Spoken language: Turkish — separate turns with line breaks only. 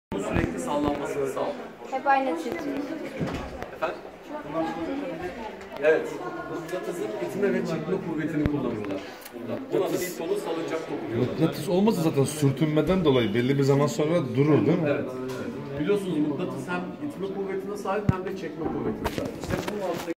Sürekli sallanmasını sağlıyor.
Hep aynı titriyor.
Efendim? Evet. Mıknatısın itme ve çekme kuvvetini kullanıyorlar. Buna da bir konu salıncak topu diyorlar.
Mıknatıs olmasa zaten sürtünmeden dolayı belli bir zaman sonra durur değil mi?
Evet. Biliyorsunuz mıknatıs hem itme kuvvetine sahip hem de çekme kuvvetine sahip. İşte bu mantık